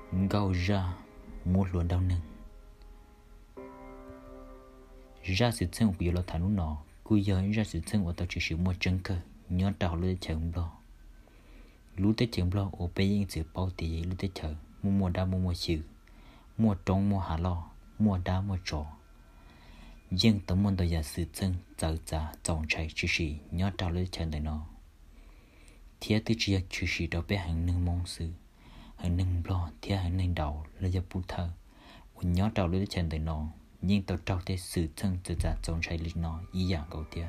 gạo ra mua luôn đau nâng ra sự chân của lo thằng nó cú giờ ra sự chân của tao chỉ sử mua chân cơ nhớ tao lối chừng lo lối tới chừng lo ở bên những sự bao tỷ lối tới chợ mua đá mua chữ mua trống mua hà lo mua đá mua trò riêng tấm môn đời sự chân giờ trồng trái chỉ sử nhớ tao lối chừng đời nó thiết tới chia chỉ sử đâu bé hàng nâng mong sự hàng nâng lo thiết hàng nâng đầu là giờ bút thơ nhớ tao lối chừng đời nó nhưng tao trao tới sự chân tự giả trồng trái lịch nó ý dạng cầu tia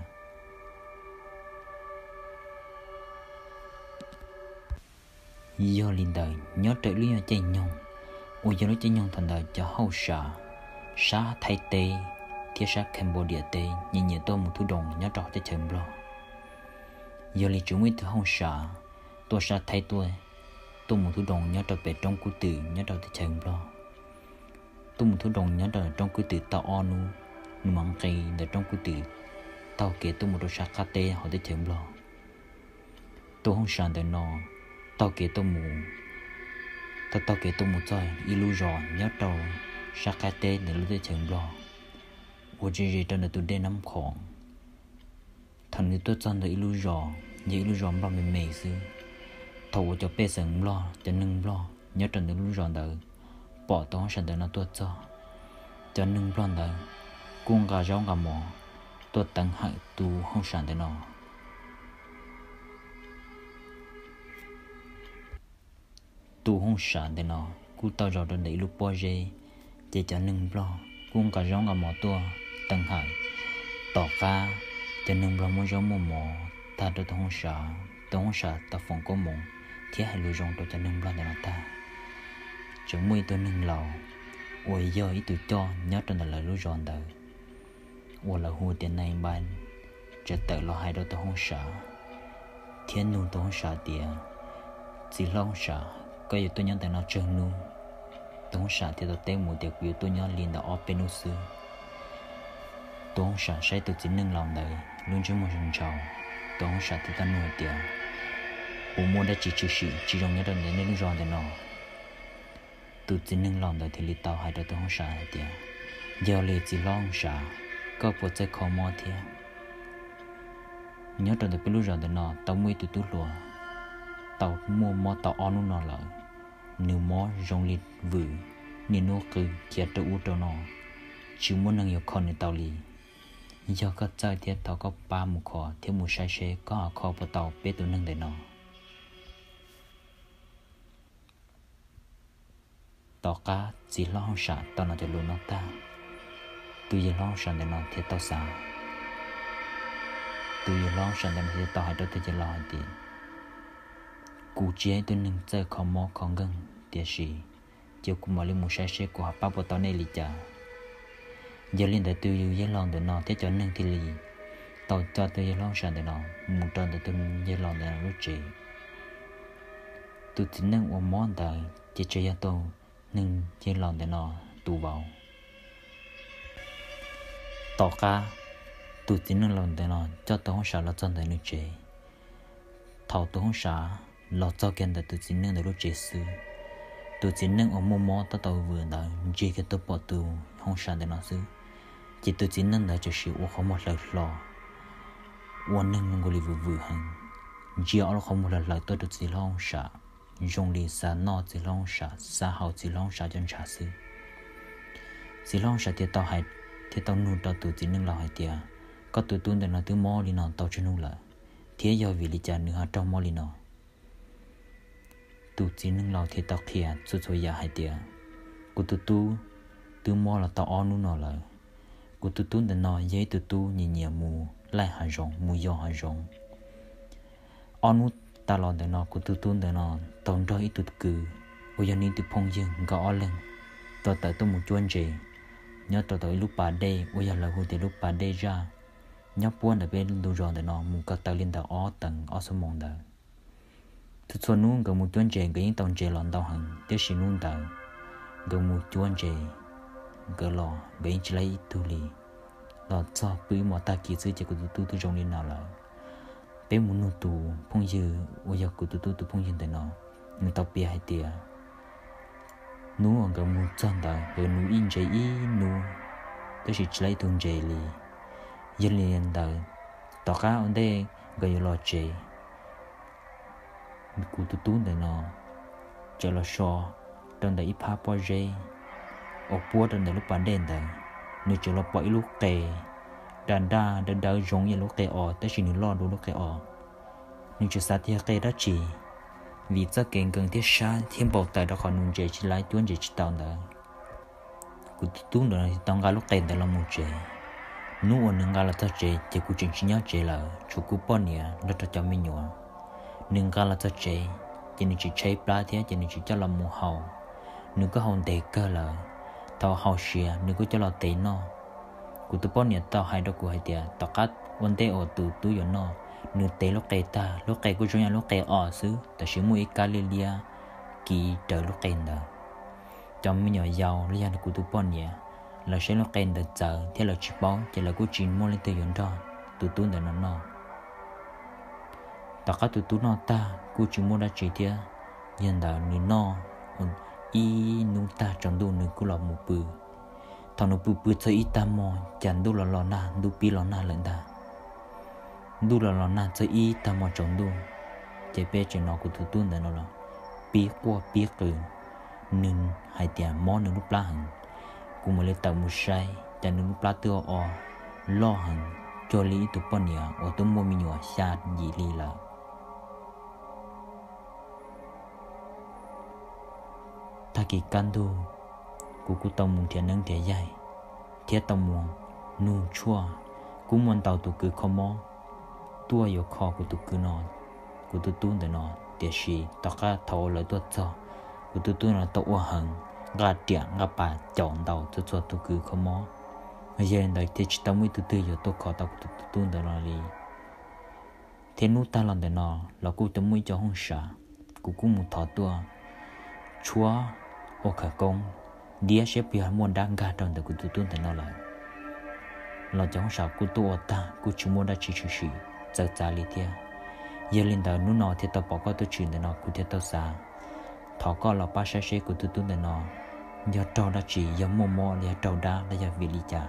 do linh đời nhớ tới lý do chơi nhung ôi giờ nó chơi nhung thành đời cho hậu xã Thái Tây thiết xã Cambodia Tây nhìn nhiều tôi một thứ đồng nhớ trao tới chừng lo giờ lý chúng mới từ hậu xã tôi xã Thái tôi một thứ đồng nhớ trao về trong cú tử nhớ trao tới chừng lo tôi một thứ đồng nhớ đời trong cái từ tao onu nhưng mà cây để trong cái từ tao kể tôi một đôi sắc cá tê họ tới chém lo tôi không sẵn để nó tao kể tôi một trời ilu rõ nhớ đầu sắc cá tê để lúc tới chém lo tôi chỉ trong là tôi đen nắm khoảng thằng người tôi chọn được ilu rõ như ilu rõ lo mềm mềm xưa thầu cho bé sừng lo cho nâng lo nhớ trong được ilu rõ đời bỏ tao sản đời nó tuột cho nâng plon đời cuồng gà rong gà mỏ tuột tăng hại tu không sản đời nó tu không sản đời nó cú tao rồi đơn đấy lúc bao giờ để cho nâng plon cuồng gà rong gà mỏ tua tăng hại tỏ ca cho nâng plon mua rong mua mỏ ta được tao không sản ta phòng có mỏ thiết hay lùi rong cho nâng plon đời nó ta chúng mui tôi nâng lầu ôi giờ ý tụi cho nhớ trong là lúa giòn đời ôi là hùa tiền này bán cho tự lo hai đôi tôi không sợ thiên nuông tôi không sợ tiền chỉ lo không sợ có gì tôi nhớ tại nó trơn nuông tôi không sợ thì tôi tên một điều tôi nhớ liền đó ở bên núi xưa tôi không sợ sẽ tôi chỉ nâng lòng đời luôn cho một rừng trầu tôi không sợ thì ta nuôi tiền bố mua đã chỉ trong nhớ trong đến lúa giòn thì nó tôi chỉ nâng lòng đời thì lý tao hay đôi tôi không sợ hay tiền giờ lì chỉ lo không sợ có bộ chơi khó mò thiệt nhớ trong cái lúc rồi thì nó tao mới tụi tôi lùa tao mua mò tao on nó lại nếu mò rong lì vử nên nó cứ chia tao u tao nó chỉ muốn nâng nhiều con để tao lì giờ có chơi thiệt tao có ba một khó thiếu một sai xe có khó của tao biết tụi nâng để nó tao cá chỉ lo không sợ tao nói cho luôn nó ta tôi giờ lo không sợ để nó thì tao sợ tôi giờ lo không sợ để nó thì tao hay đâu tôi chỉ lo hay tiền cụ chế tôi nâng chơi khó mò khó gần tiền gì chiều cũng mà lên một sai xe của ba bộ tao này lì chả giờ lên để tôi giờ lo để nó thế cho nâng thì lì tao cho tôi giờ lo không sợ để nó một tuần để tôi giờ lo để nó lúc chị tôi chỉ nâng ôm món đời chỉ chơi tôi nhưng trên lòng để nó tù vào tỏ ca tụi chỉ nâng lòng để nó cho tôi không sợ là chân để nó chế thầu tôi không sợ là cho kiện để tụi chỉ nâng để nó chế sư tụi chỉ nâng ở mò tao vừa đó chỉ cái tôi bỏ tụi không sợ để nó sư chỉ tụi chỉ nâng để cho sự không một lời lo quan nâng ngồi vừa hơn chỉ ở không một lời tôi tụi chỉ lo không sợ dùng lý sa nọ chỉ long sa sa hậu chỉ long sa chân trả sư chỉ long sa thì tao hay thì tao nuôi tao tự chỉ nâng lo hay tiệt có tự tuân để nó tự mò đi nó tao chưa nuôi lại thế giờ vì lý cha nữa hả trong mò đi nó tự chỉ nâng lo thì tao kia chút ya hay tiệt của tự mò là tao on nuôi nó lại của tự tuân để nó dễ tự tu nhẹ mù lại hà rong mù yo hà rong on nuôi ta lo để nó của tôi tuân để nó tồn ra ít tụt cừ bây giờ nên từ phong dương gõ lên tôi tới tôi một chuan gì nhớ tôi tới lúc bà đây bây giờ là hồi từ lúc bà đây ra nhớ buồn ở bên đồ rồi để nó một cái tàu lên tàu ó tầng ó số mông đời tôi xuân luôn gần một chuan gì cái những tàu gì lòn tàu hàng tiếp xin luôn tàu gần một chuan gì cái lò cái chỉ lấy tu lì lò cho bữa mà ta kỹ sư chỉ của tôi trong lên nào là bé muốn nuôi tù phong dư ôi giờ của tôi phong dư để nó người tao bia hay tiệt nú ở cái mù chân đó cái nú in chế ý nú tôi chỉ lấy thùng chế li dân liền đó tao cá ở đây cái lo chế cụ tụt tụt để nó cho là so trong đấy pa po chế ở bua trong đấy lúc bán đèn đó nếu cho là bẫy lúc tè đàn đa giống như lúc tè ở tới chỉ lo đồ lúc tè ở nếu cho sát thì cái đó chỉ vì chắc kiện cần thiết sa thiên bảo tại đó còn nung chế chỉ lại tuôn chế chỉ tao đó cụ tụt đó tao gà lúc tè đó là một chế nụ ở nâng gà là thật chế thì cụ chỉnh chỉ nhớ chế là chủ cụ bao nhiêu nó cho mình nhớ nâng gà là thật chế chỉ nên chỉ chế plá thế chỉ nên chỉ cho làm mù hậu nâng có hồn tệ cơ là tao hậu xìa nâng có cho là tệ nó cụ tụi bao nhiêu tao hay đó cụ hay tiệt tao cắt vấn đề ở tụi tụi yo nó nâng tệ lúc tệ ta lúc tệ cụ cho nhà lúc tệ ở xứ ta chỉ mua ít Galilia kỳ trời lúc tệ đó cho mình nhỏ giàu lý do cụ tụi bao nhiêu là sẽ lúc tệ được chờ thế là chỉ báo chỉ là cụ chỉ mua lên từ yon đó tụi tụi nó tất cả tụi nó ta cụ chỉ mua đã chỉ thế nhân đạo ni no y nu ta trong đồ nu cụ là một bự thằng nó bự chơi ít ta mò chẳng đồ là lò na đồ pi lò na lần ta đồ là lò na chơi ít ta mò trong đồ chỉ biết chuyện nó của tụi nó là pi qua pi cười nên hai tiền mò nên lúc lá hằng cụ mà lấy tàu một sai chẳng nên lúc lá tiêu o lo hằng cho lý tụi bọn nhà ở tụi mua mình nhỏ xa gì li là ta kỳ can đu cụ tông muốn thiệt nâng thiệt dài thiệt tông muốn nu chua cụ muốn tàu tụi cứ không mò tua yêu khó của tụi cứ nó của tụi tuôn để nó để xí tất cả thầu lại tuột cho của tụi tuôn là tàu hằng gà tiện gà bà chọn tàu cho tụi cứ không mò bây giờ đây thì chỉ tao mới từ giờ tôi khó tao tụi tuôn để nó đi thế nút ta làm để nó là cụ tao mới cho không sợ cụ cũng một thọ tua chúa ô khả công đĩa xếp bia muốn đang gà trong đời của tụi tuôn để nó là cho không sợ cụ tua ta cụ chỉ muốn đã chỉ giờ trả lý thế giờ lên đầu nút nọ thì tao bỏ qua tôi chuyện để nó cụ thì tao xa thọ có là ba xe của tụi tuôn để nó giờ trâu đã chỉ giờ mò giờ trâu đã là giờ vì lý cha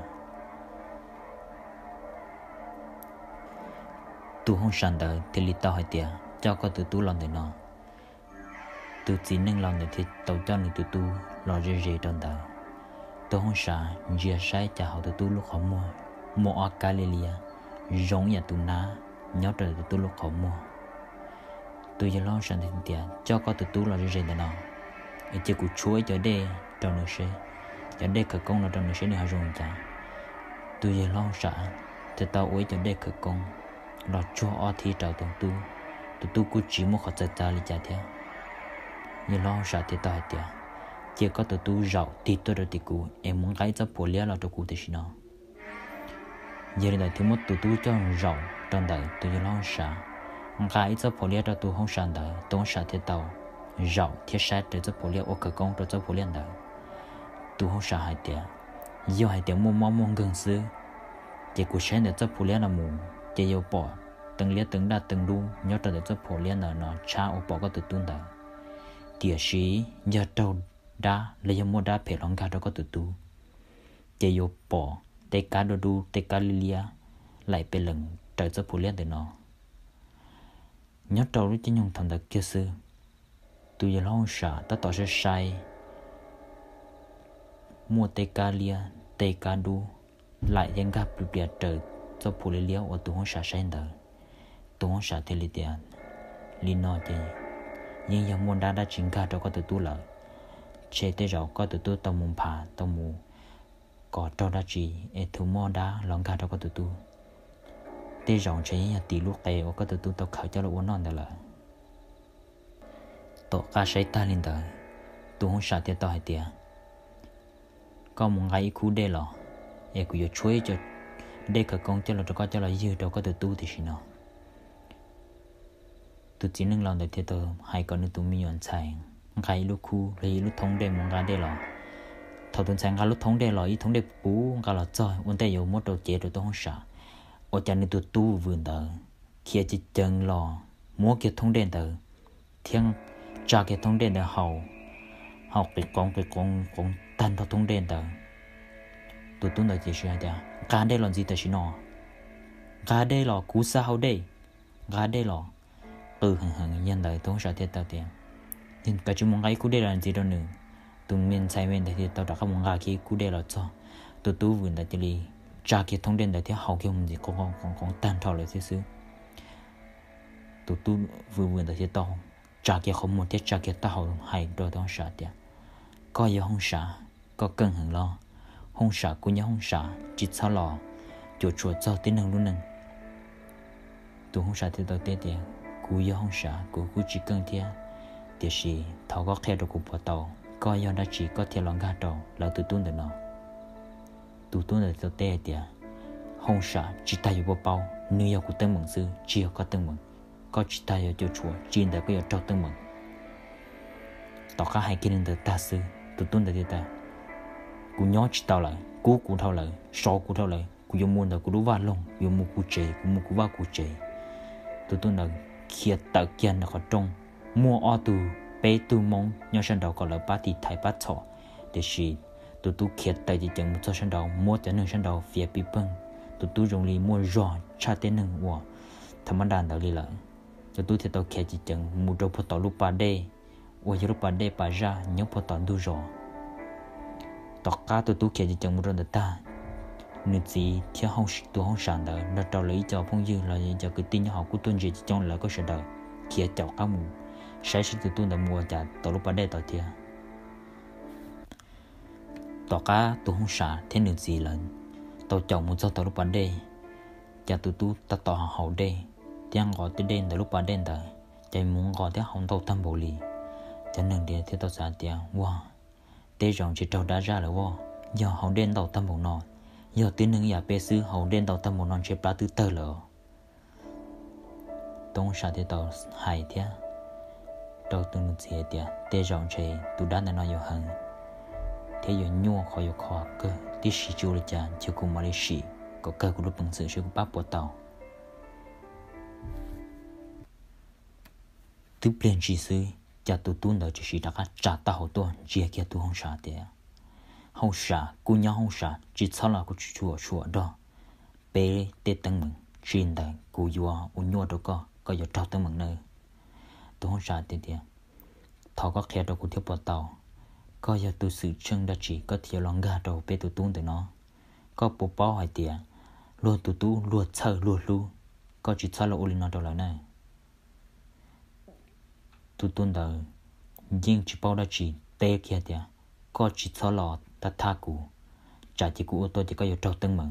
tu không sẵn đời thì lý tao hay tiệt cho có tụi tu làm để nó tụi chỉ nên làm để thì tao cho nên tụi tu lo dễ trong đời tu không sẵn giờ sai trả họ tụi tu lúc họ mua ở Galilia giống như tụi ná nhớ trời tụi tu lúc họ mua tụi giờ lo sẵn thì tiệt cho có tụi tu lo dễ để nó ở chỉ cụ chuối cho đây trong nước xe cho đây khởi công là trong nước xe này họ dùng trả tụi giờ lo sẵn thì tao uống cho đây khởi công là cho ở thì trào tụi tu cũng chỉ một khẩu trả lý trả theo như lo sợ thì tao hết chỉ có tụi tu giàu thì tôi được thì cụ em muốn cái chấp phổ lia là tụi cụ thì sao giờ này thì một tụi tu cho giàu trong đời tụi lo sợ cái chấp phổ lia cho tụi không sợ đời tụi không sợ thì tao giàu thiết sát để chấp phổ lia ở cửa công cho chấp phổ lia đời tụi không sợ hai tiền giờ hai tiền mua gần xưa chỉ cụ sáng để chấp phổ lia là mù chỉ yêu bỏ từng lia từng đa từng đu nhớ tới để chấp phổ lia nó cha ở bỏ có tụi tuôn đời tiệt sĩ giờ trâu đá lấy mua đá phải lòng cá đó có tụi tu chỉ yêu bỏ tê cá đồ đu tê cá lilia lạiไปlần trời chấp phổ lia để nó nhớ trâu lúc chỉ nhung thằng đặc kia xưa tụi giờ lo sợ ta tỏ ra sai mua tê cá lia tê cá đu lạiยังgặp được trời cho phụ lý liễu ở tụi họ xả sen đời tụi họ xả thế lý tiền lý nói thì nhưng giờ muốn đã chính cả cho có tụi tu lợi chế tế rồi có tụi tu tao muốn phá tao muốn có cho đã chỉ để thu mua đã lòng cả cho có tụi tu tế rồi chế nhà tỷ lúc tè có tụi tu tao khởi cho là uốn non đời là tổ ca xây ta lên đời tụi họ xả thế tao hay tiền có một ngày khu đê lọ em cứ chuối cho đây cả công cho là dư đâu có từ tu thì gì nào từ chỉ nên làm được thì tôi hay có nên tụi mình nhận sai cái lúc khu lấy lúc thống đây một cái đây là thầu tuần sáng cái lúc thống đây là ý thống đây bú cái là chơi vấn đề nhiều mất đầu chế rồi tôi không sợ ở trên này tụi tu vườn đời kia chỉ chân lò mua cái thống đèn đời thiên trả cái thống đèn đời học cái con tan thọ tung đen tờ tụi tôi nói chỉ là đó cá đây là gì tờ xin nó cá đây là cú sa hậu đây cá đây là từ hàng nhân đời tôi sẽ thiết tao tiền nhưng cái chúng mong cái cú đây là gì đâu nữa tụi mình sai mình thì tao đã không mong cái kia cú đây là cho tụi tôi vừa đã đi trả cái thông tin để theo học cái gì con tan thọ lại xíu tụi tôi vừa đã thì tao trả cái không một tiết trả cái tao hay đôi đó sợ tiền có gì không sợ có cân hàng lo không sợ cũng nhớ không sợ chỉ sao lo chuột cho tiếng năng luôn nè tụi không sợ thì tao tết tiền cũng nhớ không sợ cũng chỉ cần tiền thì gì thầu có khe đồ cũng bỏ tàu có do đã chỉ có tiền lòng gà tàu là tụi tôi được nó tụi tôi được tao tết tiền không sợ chỉ tay vô bao nếu yêu của tên mừng sư chỉ có tên mừng có chỉ tay ở chỗ chùa chỉ để có cho tên mừng tao có hai cái nên được ta sư tụi tôi được ta cú nhớ chỉ tao lại cú thao lại so cú thao lại cú dùng muôn là cú đu va lông dùng một cú chế cú một cú va cú chế tụi tôi là kia tạo kiến là khó trông mua ô tô bé tu mong nhớ sang đầu còn là ba thì thái bát thọ để gì tụi tôi kia tại chỉ chẳng một số sang đầu mua cho nên sang đầu phía bị bưng tụi tôi dùng li mua giò cha tên nương của thằng đàn đạo li lại tụi tôi thì tao kia chỉ chẳng mua đồ phật tàu lúc ba đê ủa lúc ba đê ba ra nhớ phật tàu đu giò tao cá tụi tôi kia chỉ chẳng mua đồ ta nếu gì theo không tôi không sẵn đời nó trao lấy cho phong dư là cho cái tin họ của tôi chỉ trong là có sự đời kia chào cá mù sẽ tụi tôi đã mua trả tao lúc ba đê tao thiệt tao cá tôi không sẵn thế nếu gì là tao chọn một số tao lúc ba đê cha tụi tôi ta tao hậu đê tiếng gọi tới đen tao lúc ba đen đời chạy muốn gọi tới không tao thăm bộ lì cho nên để theo tao sẵn tiền wow để rằng chỉ trâu đã ra là wow giờ hậu đen tao thăm bộ nọ giờ tiếng nương nhà bé sư hậu đen tàu tâm một non chế ba tư tơ lờ tông sa thì tàu hài thế tàu từng gì thế để rong chế tụ đan là nó nhiều hơn thế giờ nhua khỏi nhiều khó cơ tí sĩ chú là cha chưa cùng mà lấy sĩ có cơ của lúc bằng sự chưa bác bộ tàu thứ bên chỉ sư cha tụ tuôn đời chỉ đã cả trả tàu tuôn chia kia tụ không sa thế không sợ, cô nhau không sợ, chỉ sau là cô chùa đó, bé tết tăng mừng, chuyên đại cô vua nhua đâu có giờ trao tăng mừng nơi, tôi không sợ thế thế, thọ có khe đâu cô thiếu bỏ tàu, có giờ tôi sự chân đã chỉ có thiếu lòng gà đầu bé tôi tuôn từ nó, có bộ bao hay tiền, luôn tụt luôn chờ luôn lu, có chỉ sau là ôn nó đâu lại này, tôi tuôn đời, nhưng chỉ bao đã chỉ tê kia tiền, có chỉ sau là ta tha cụ trả chỉ cụ tôi chỉ có yêu trâu tân mừng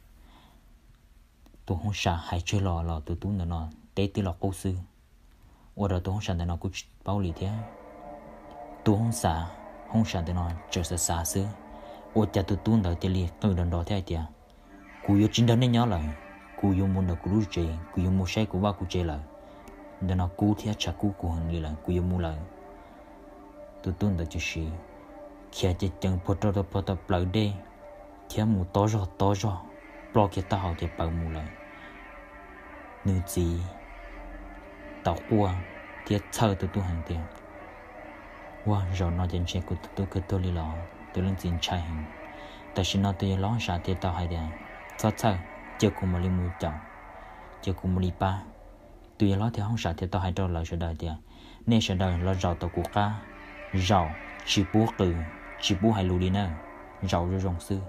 tôi không sợ hay chơi lò tôi tú nữa nó tế tí lò cô sư ở đó tôi không sợ để nó cũng bao lì thế tôi không sợ để nó chờ xa xứ ở cha tôi tú nữa thì liệt tôi đần đỏ thế thì cụ yêu chính đó nên nhớ lại cụ yêu muốn được cụ lúc chơi cụ yêu mua xe cụ ba cụ chơi lại để nó cụ thì chắc cụ hàng đi lại cụ yêu mua lại tôi tú nữa chỉ xí khi chỉ chẳng bắt đầu bật đê khi mù to rõ bỏ cái tao thì bảo mù lại nữ gì tao qua thì chờ tôi hàng tiền qua rồi nó chân chế của tôi cứ tôi đi lo tôi lên tiền chạy hàng tại sao nó tôi lo sao thì tao hay tiền sao chưa cùng mà đi mua chồng chưa cùng mà đi ba tôi lo thì không sao thì tao hay đâu là sẽ đời tiền nên sẽ đời là giàu tao của cá giàu chỉ bố hay lù đi nè giàu rồi rong sư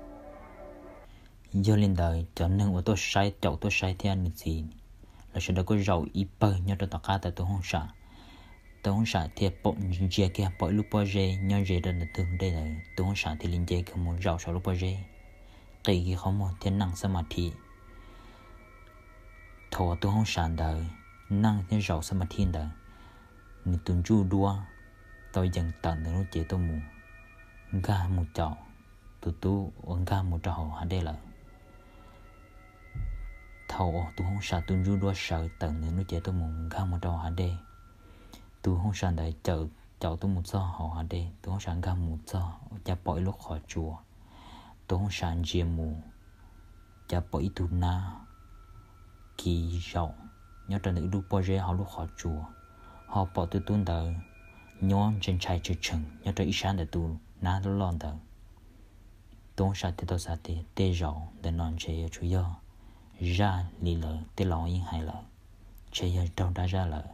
giờ lên đời cho nên tôi sai chậu tôi sai theo anh gì là sẽ đã có giàu ít bơ nhớ tôi tao cá tại tôi không sợ thì bộ dễ kia bộ lúc bao giờ nhớ dễ đơn là thường đây là tôi không sợ thì linh dễ không muốn giàu sau lúc bao giờ cái gì không muốn thiên năng sa thi thọ tôi không sợ đời năng thiên giàu sa thi đời nên tuần chu đua tôi dần tận đến lúc chế tôi mù ga một chậu tụi uống ga một chậu hả đây là thầu tôi không sợ tôi rú đua sợ tận đến lúc chế tôi mù ga một chậu hả đây tôi không sợ đại chậu tôi một giò họ hả đây tôi không sợ ga một giò cha bội lúc khỏi chùa tôi không sợ chia mù cha bội tụi na kỳ rộng nhớ trong nữ lúc bao giờ họ lúc khỏi chùa họ bỏ tôi tuôn đời nhon trên trái chữ chừng nhớ tới ít sáng để tu ná đó lon tờ tốn sa thì tao sa thì tê rau để non chơi chủ yếu ra lì lợ tê lòng yên hay lợ chơi đâu đã ra lợ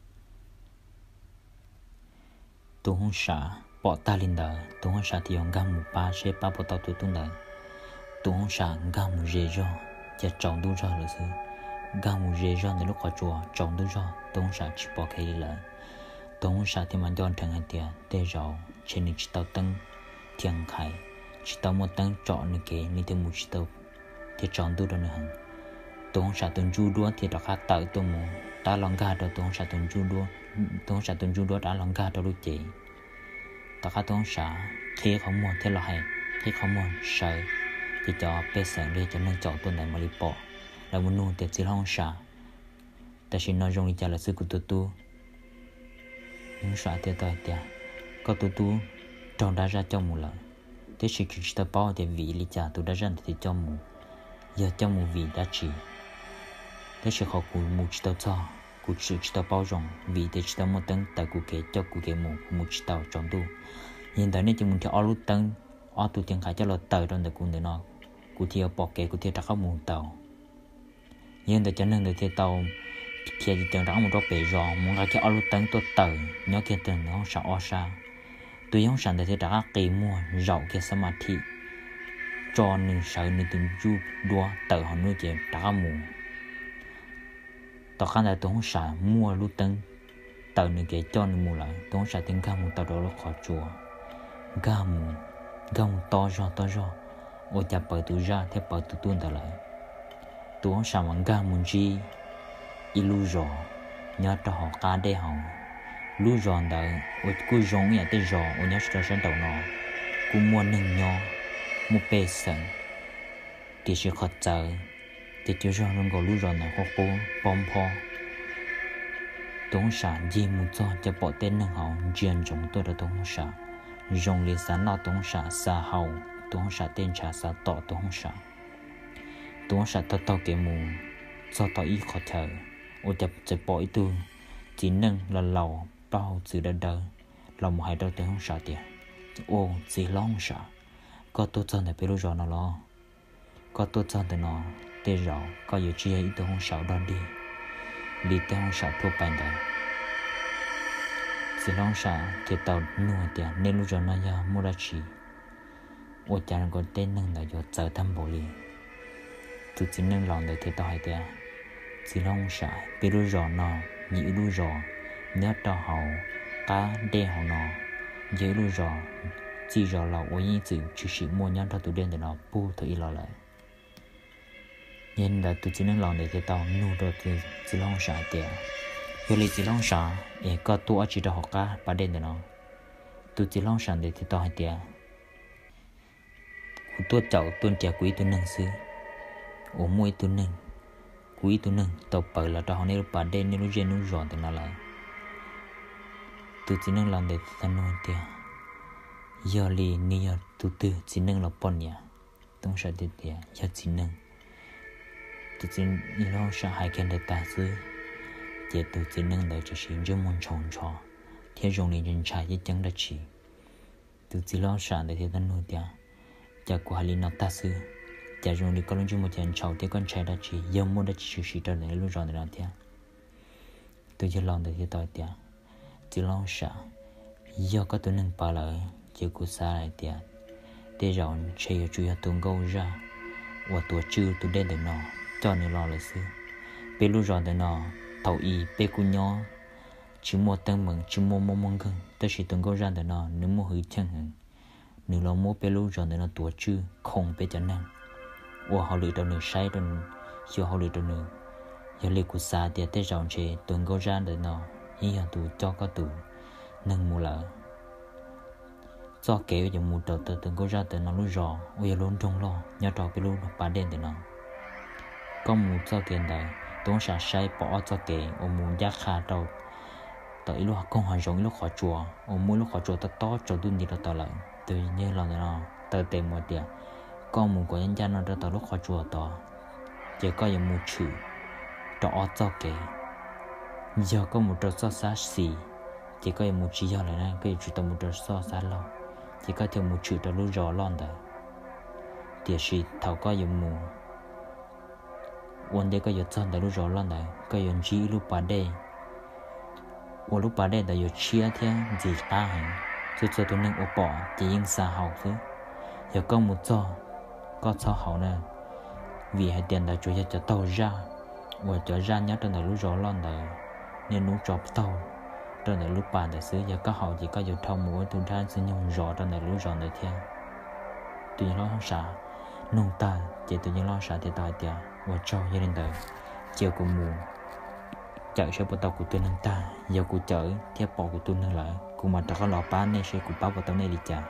tu không sa bỏ ta linh đờ tu không sa thì ông gam một ba xe ba bộ tàu tu tung đờ tu không sa gam một dễ do chỉ trồng tu do là sư gam một dễ do để lúc qua chùa trồng tu do tu không sa chỉ bỏ cái lợ tu không sa thì mình dọn thành hai tiền tê rau trên những tàu tăng thiêng khai chỉ tao một tăng chọn được cái như thế một chỉ tao thì chọn tôi đó nữa hẳn tôi không sợ tuần chu đua thì đó khác tự tôi muốn đã lòng ga đó tôi không sợ tuần chu đua tôi không sợ tuần chu đua đã lòng ga đó lúc chị đó khác tôi không sợ khi không muốn thế là hay khi không muốn sợ thì cho bé sợ đi cho nên chọn tôi này mà đi bỏ là muốn nuôi thì chỉ không sợ ta chỉ nói trong đi trả là sự của tôi những sợ thì tôi thì có tôi trong đã ra trong một lần thế chỉ khi ta bao thì vị lý trả tôi đã ra thì cho mù giờ cho mù vị đã chỉ thế chỉ họ cụ mù chỉ tao cho cụ chỉ tao bao rộng vì thế chỉ tao một tấn tại cụ kể cho cụ kể mù chỉ tao chọn tu hiện tại nên chỉ muốn theo ở lúc tấn ở tu tiếng khai cho là tờ trong đời cụ để nó cụ theo bỏ kể cụ theo đặt các mù tàu hiện tại cho nên được theo tàu khi chỉ tiếng đặt một đôi bể giò muốn ra cái ở lúc tấn tôi tờ nhớ kia từng nó sợ o sao tôi không sẵn để đã kỳ mua rau kia samadhi cho nên sợ nên tìm du đua tự họ nuôi chuyện đã mù tao khán giả tôi không sợ mua lúc tân tự nên cái cho nên mù lại tôi không sợ tiếng ca mù tao đó là khó chùa ga mù to ra ôi chả bởi tôi ra thế bởi tôi tuôn tao lại tôi không sợ mà ga mù chi ilu rõ nhớ cho họ ca đây họ lú giòn đợi, ôi cú rong nhà tới giò, ôi nhớ cho sân đầu nó, cú mua nâng nhỏ, mua bê sần, thì chỉ khó chờ, thì chỉ cho nó có lú giòn là khó cố, bom po, tốn sản gì muốn cho bỏ tên nâng họ, chuyên trong tôi đã tốn sản, rong lý sản nó tốn sản xa hậu, tốn sản tên trả xa tỏ tốn sản tao kể mù, do tao ý khó chờ, ôi chập bỏ ý tư, chỉ nâng là lầu bao sự đơn đơn lòng hai đôi tiếng không sợ tiền ô chỉ lo không sợ có tốt hơn để biết lúc rồi nó lo có tốt hơn để nó tê rõ có nhiều chia ít tôi không sợ đơn đi tôi không sợ thua bàn đời chỉ lo không sợ thì tàu nuôi tiền nên lúc rồi nó ra mua ra chỉ ô chẳng còn tên nâng là do chờ thăm bộ liền tôi chỉ nâng lòng để thì tàu hay tiền chỉ lo không sợ biết lúc rồi nó nhị lúc rồi nhớ cho họ cá đe họ nó dễ luôn rồi chỉ rồi là ôi như chịu chỉ sĩ mua nhau cho tụi đen để nó bu thử lo lại nên là tụi chỉ nên lòng để cái tàu nu rồi thì chỉ long xả tiền giờ lấy chỉ long xả để có tụi chỉ cho họ cá ba đen để nó tụi chỉ long xả để thì tàu hay tiền tụi chậu tuần trẻ quý tuần nâng xứ ổ môi tuần nâng quý tuần nâng tàu bự là cho họ nên ba đen nên nó dễ nó giòn thì nó lại tụi chỉ nâng lòng để ta nuôi tiền giờ lì nia tụi chỉ nâng là bọn nhà tông sợ tiền tiền giờ chỉ nâng tụi chỉ lo sợ hai cái để ta giữ giờ tụi chỉ nâng để cho xin cho môn chọn cho theo dòng liền trên trái với chân đất chỉ tụi chỉ lo sợ để ta nuôi tiền giờ của hai nó ta giữ giờ dòng liền có lúc chúng một tiền chậu thì con trái đất chỉ giờ mua đất chỉ cho để lúc rồi để làm tiền tụi chỉ lòng để ta tiền chỉ lo sợ do có tụi nâng bà lợi chỉ của xa lại tiền để rồi chơi chủ yếu tụi gấu ra và tụi chư tụi đen để nó cho nên lo lại xưa bé lúc rồi để nó thầu y bé cu nhỏ chỉ mua tăng mừng chỉ mua mong gần tới chỉ tụi gấu ra để nó nếu mua hủy chân hẳn nếu lo mua bé lúc rồi để nó tụi chư không bé cho năng và họ lựa đâu nữa sai đâu chưa họ lựa đâu nữa giờ lựa của xa thì tới rồi chơi tụi gấu ra để nó ý là tụi cho có tụi nâng mua lợ do kéo giờ mua đầu từ từng có ra từ nó lúc rõ ôi luôn trong lo nhớ trò cái luôn bán đen từ nó có mua cho tiền đời tốn sản say bỏ cho kẻ ở mua giá khá đầu tới lúc con hoàn giống lúc khó chùa ở mỗi lúc khó chùa ta to cho tôi đi là lại từ như là nó từ tiền một tiền con mua của nhân dân nó ra tới lúc khó chùa to chỉ có giờ mua chữ trọ cho kẻ giờ có một trò so xa xì chỉ có một chỉ do lại nè cái chủ tâm một trò so xa lo chỉ có thêm một chữ đó lúc rõ lon đó thì sự thảo có dùng mùวันเดียวก็อยู่จอนแต่รู้รอแล้วนะก็ยังจีลูกปาเดว่าลูกปาเดแต่อยู่เชียเทียจีตาหันจุดตัวนึงว่าปอจะยิงสาหซื้ออย่าก็มุดจอก็ชอบเขาเนี่ยvì hai tiền đã chủ yếu cho tàu ra và cho ra nhớ trong đời lúc rõ lon đời nên lúc chọc tàu trong đời lúc bàn đời xứ giờ có họ chỉ có dùng thâu mũi tuần tra sử dụng rõ trong đời lúc rõ đời thiên tuy nhiên nó không xả nông ta chỉ tự nhiên lo xả thì tài tiền và cho gia đình đời chiều của mù chợ sẽ bắt đầu của tôi nâng ta giờ của chợ theo bỏ của tôi nâng lại cùng mà ta có lọ bán nên sẽ của báo vào tàu này đi chả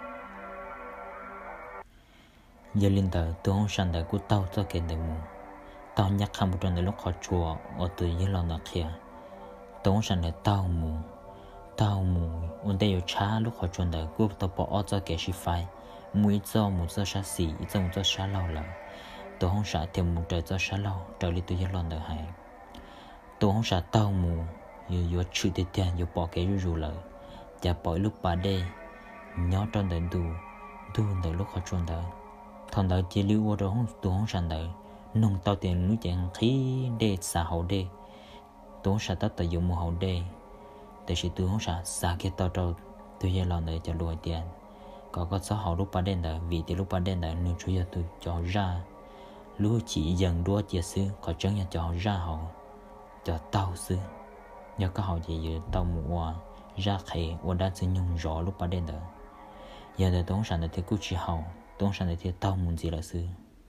giờ linh đời tôi không sẵn đời của tao cho kênh đời mù tao nhắc khám một trong đời lúc họ chùa ở từ dưới lòng nọ kia tôi không sẵn đời tao mù ổn đây ở cha lúc họ chùa đời của tao bỏ cho kẻ sĩ phai mũi cho một cho xa xỉ cho một cho xa lâu là tôi không sợ thêm một trời cho xa lâu trời đi tôi dưới lòng đời hay tôi không sợ tao mù vừa chịu tiền tiền vừa bỏ cái rù lợi và bỏ lúc bà đây nhớ trong đời đủ đời lúc họ chùa đời thằng đời chỉ lưu ở đó tôi không sẵn đời nông tao tiền núi tiền khí đê xã hậu đê tôi không sợ tất dùng một hậu đê tại vì tôi không sợ xa cái tao trâu tôi giờ lòng đời cho lùi tiền có số hậu lúc ba đen đời vì tiền lúc ba đen đời nên chủ yếu tôi cho ra lúc chỉ dần đua chia sư có chân nhà cho ra hậu cho tao sư nhớ có hậu gì giờ tao mua ra khai và đã sử dụng rõ lúc ba đen đời giờ đời tôi không sẵn đời thì cứ chỉ hậu tôi sang đây thì tao muốn gì là sư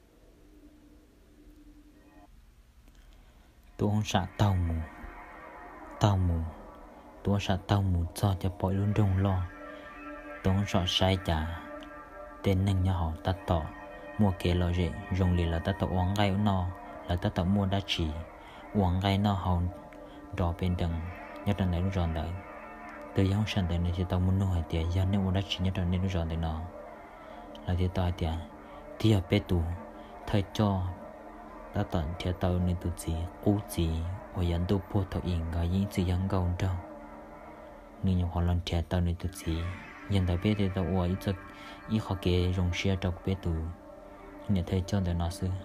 tôi không sợ tao mù tôi sợ tao mù cho bội luôn đông lo tôi không sợ sai trả tên nâng nhà họ ta tỏ mua kế lo rễ dùng lì là ta tỏ uống gai nó là ta tỏ mua đá chỉ uống gai nó họ đỏ bên đằng nhất là này lúc ròn đấy tôi không sang đây này thì tao muốn nuôi tiền giờ nếu mua đá chỉ nhất là nên lúc ròn đấy nó là thì tao tiền thì ở bên tù thay cho đã tận theo tao nên tụi gì cú gì và dẫn tụ po thọ in cái những gì dẫn cầu đâu nên nhiều họ lần theo tao nên tụi gì hiện tại bên thì tao ở ít họ kể rong xe trong bên tù nên thay cho để nó sư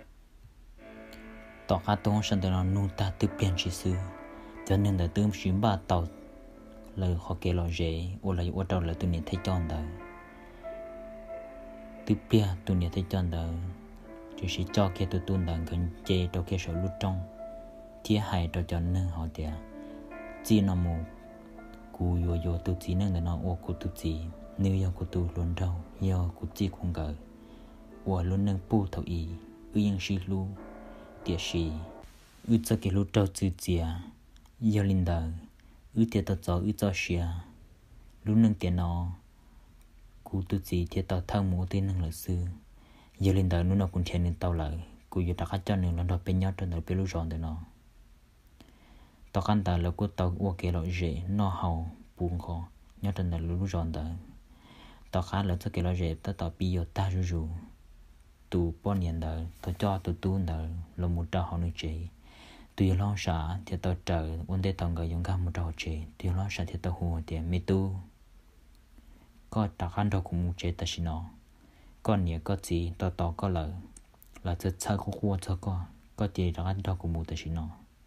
tao khá tao không để nó nuôi ta tự biến chỉ sư cho nên là tương xuyên ba tao lời họ kể lo dễ và lời ở đâu là tụi nên thay cho đời từ bia tụi này thấy chọn đời chỉ sẽ cho cái tụi tuần đàn gần chê đâu cái số lút trong chia hai đâu cho nên họ tiền chỉ là một cú yo tụi chỉ nên là nó ô của tụi chỉ nếu của tụi luôn đâu yo của chỉ không gỡ và luôn nên pu thầu ý yên sĩ lu tiệt sĩ cho cái lút đâu chữ chia yo linh đời tiệt tao cho xia luôn nên tiền nó cú tu gì thì tao thao mũ tên năng lợi sư giờ lên đời nó cũng theo nên tao lại cú giờ ta cho nên nó đòi bên nhau trên đời bên lối ròn để nó tao căn ta là cú tao uo kể loại rễ nó hầu buồn khó nhớ trên đời lối ròn đời tao khá là cho kể loại rễ tao bị giờ ta rủ tụ bao nhiêu đời tao cho tụ tu đời là một trò họ nói chế tuy lo sợ thì tao chờ vấn đề tao người dùng gam một trò chế tuy lo sợ thì tao hùa tiền mê tu có đặc ăn đâu cũng muốn chế ta xin nó con nhiều có gì to có lợi là thật sao có khua cho có gì đặc ăn đâu cũng muốn ta xin nó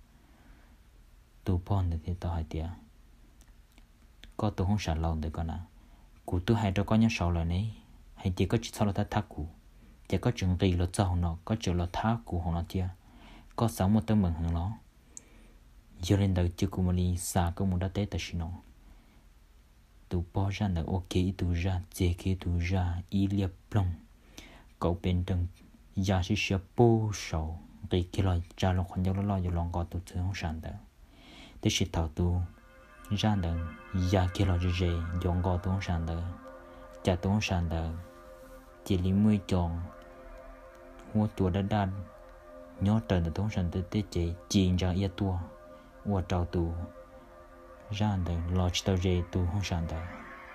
tụ bọn thì tao hay tiệt có tụ không sẵn lòng được con à cụ tụ hay đâu có nhớ sầu lời này hay chỉ có chỉ sau là ta thắc cụ chỉ có chừng gì là cho nó có chừng là thắc cụ họ nó tiệt có sống một tấm mừng hơn nó giờ lên đầu chưa cũng đi xa có muốn đã tới ta xin nó tụ bỏ ra là ok tụ ra chế kia tụ ra ý liệp plong cậu bên trong giờ sẽ sẽ bố sầu cái kia là ra lòng khoan nhau lo lòng có tụ chưa không sẵn đâu thế sẽ thảo tụ ra là giờ kia là gì dùng có tụ không sẵn đâu chả tụ không sẵn đâu chỉ lý mươi chọn mua tua đã đan nhớ trời là tụ không sẵn tới chế chỉ ra ít tua và trâu tụ ra đời lo cho tao dễ tu không sẵn đời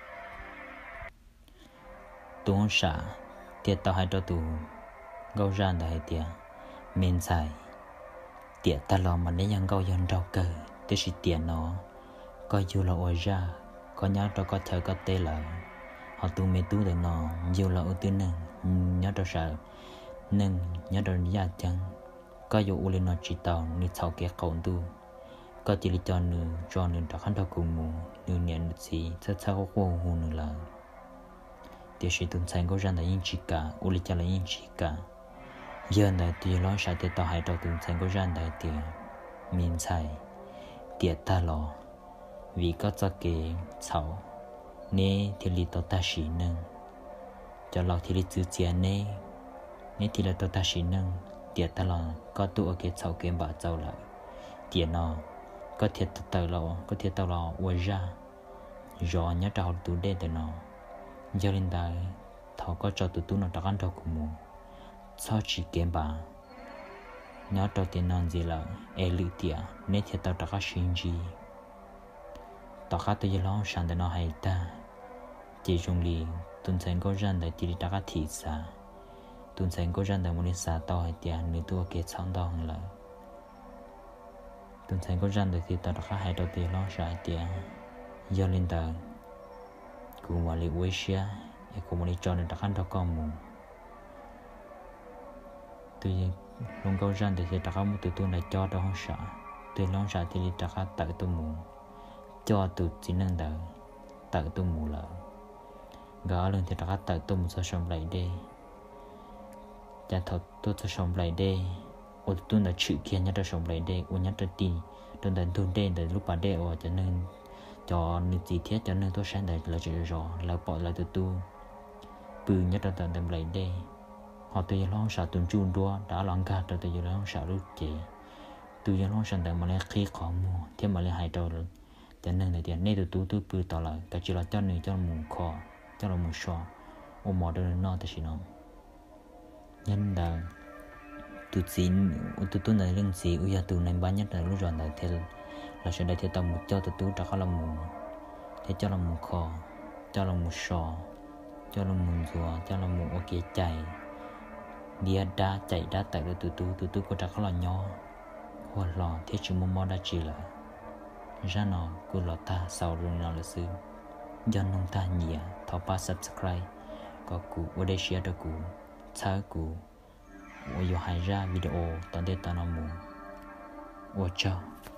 tu không sẵn tiệt tao hay cho tu gấu ra đời tiệt men xài tiệt ta lo mà nếu yang gấu yang rau cờ thì chỉ tiệt nó coi dù là ôi ra có nhớ cho có chờ có tê là họ tu mê tu để nó dù là ưu tiên nhớ cho sợ nên nhớ cho gia chân có dù u lên nó chỉ tàu như sau kia khẩu tu có chỉ cho nữ cho nữ đã khăn thao cùng mù nữ nhận được gì rất sao có cô hù nữ là thì sự tuần sáng có ra là những chỉ cả u lên cho là những chỉ cả giờ này thì lo sai thì tao hay tao tuần sáng có ra đại tiền miền sai tiệt ta lo vì có cho cái xấu nè thì li tao ta xí nâng cho lo thì li chữ tiền nè thì là tao ta xí nâng tiệt ta lo có tụ ở cái xấu cái bà giàu lại tiền nó có thiệt tao lo có thiệt tao lo uống ra rồi nhớ trao tụ đen từ nó giờ lên đây thhọ có cho tụi nó đặt ăn thao cùng mù sao chỉ cái bà nhớ trao tiền non gì là lự tiệt nè thiệt tao đặt cái xin gì tao khá tôi lo sang để nó hay ta chỉ dùng lì tuần sáng có răn để chỉ đặt cái thịt xa tuần sáng có răn để muốn đi xa tao hay tiền nếu tôi kết xong tao hơn là tuần sáng có răn để thì tao đặt cái hay đầu tiên lo sai tiền giờ lên tờ cũng mà lì quay xe cũng mà đi cho nên đặt ăn cho con mù tôi luôn có răn để thì đặt cái một từ tôi này cho tao không sợ tôi lo sợ thì đi đặt cái tự tôi mù cho tụi chỉ năng đỡ tự tôi mù lợ gõ lên thì đặt tự tôi mù sao sống lại đây cha thật tôi sao sống lại đây ô tôi là chịu kia nhớ ra sống lại đây ô nhớ ra đi đơn giản tôi đây để lúc bạn đây ô cho nên cho nên gì thiết cho nên tôi sáng đây là chỉ rõ là bỏ lại từ tôi bự nhớ ra tận đầm lại đây họ tôi lo sợ tuần chuồn đua đã loạn cả rồi tôi lo sợ lúc chị tôi lo sợ tại mà lại khi khó mua thêm mà lại hại trâu rồi cho nên là tiền này tôi bự tỏ lại cái chỉ là cho nên cho mù kho cho là mù sò ô mò đó nó thì chỉ nó nhân là tụi xin tụi này lưng gì ui tụi này bán nhất là lúc rồi là thì là sẽ đây thì tao một cho tụi cho là mù thế cho là mù kho cho là mù sò cho là mù rùa cho là mù ok chạy đi đá chạy đá tại tụi có chắc là nhỏ hoặc là thế chúng mò đã chỉ là ra nó cứ là ta sau rồi nó là sư do nông ta nhẹ thọ pa subscribe có cụ ở đây share được cụ sao cụ ở hai ra video tận đây ta nó muốn chào